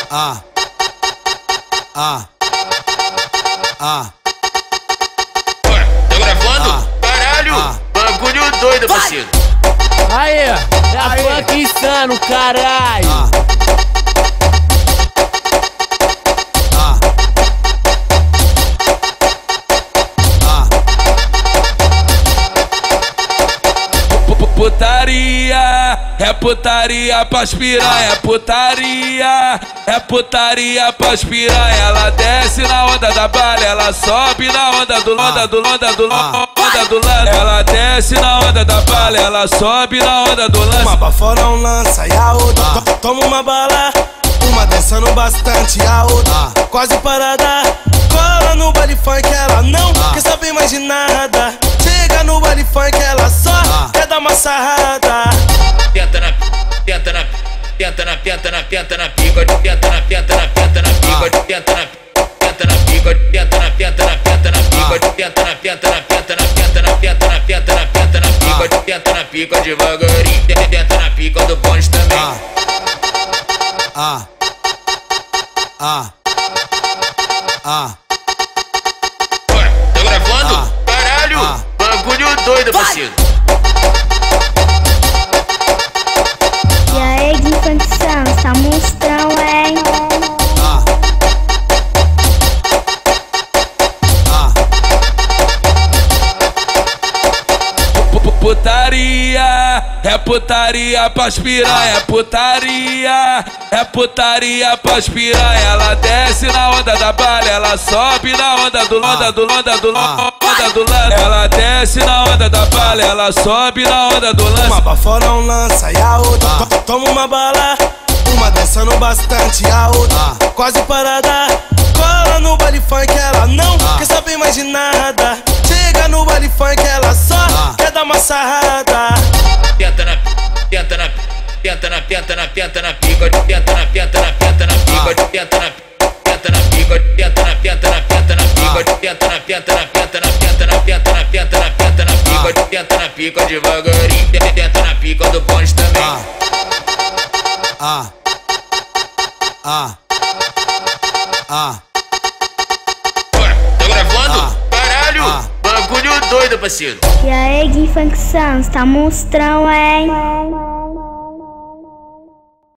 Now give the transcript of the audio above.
Tá gravando? Caralho! Bagulho doido, parceiro! Aê, é funk insano, caralho! Putaria, é putaria pras piranha, é putaria pras piranha. Ela desce na onda da bala, ela sobe na onda do lado. Ela desce na onda da bala, ela sobe na onda do lance. Uma bafora lança e a outra toma uma bala. Uma dançando bastante, a outra quase parada. Cola no baile funk, ela não quer saber mais de nada. Chega no baile funk, ela só quer dar uma sarrada. Penta na pica, penta na pica, penta na pica, penta na pica, penta na pica, penta na pica devagarinho, penta na pica do bonde também. Tá gravando? Caralho! Bagulho doido, parceiro! E aí, de funk insano, tá monstrão, hein? Putaria, é putaria pras piranha, é putaria pras piranha. Ela desce na onda da bala, ela sobe na onda do lado. Ela desce na onda da bala, ela sobe na onda do lance. Uma bafora lança e a outra toma uma bala. Uma dançando bastante, a outra quase parada. Cola no baile funk, ela não quer saber mais de nada. Chega no baile funk, ela só quer dar uma sarrada. Penta na pica, penta na pica, penta na pica, penta na pica, penta na pica, penta na pica, penta na pica devagarinho, penta na pica do bonde também. Tá gravando? Caralho! Bagulho doido, parceiro! E aí, de funk insano, tá monstrão, hein?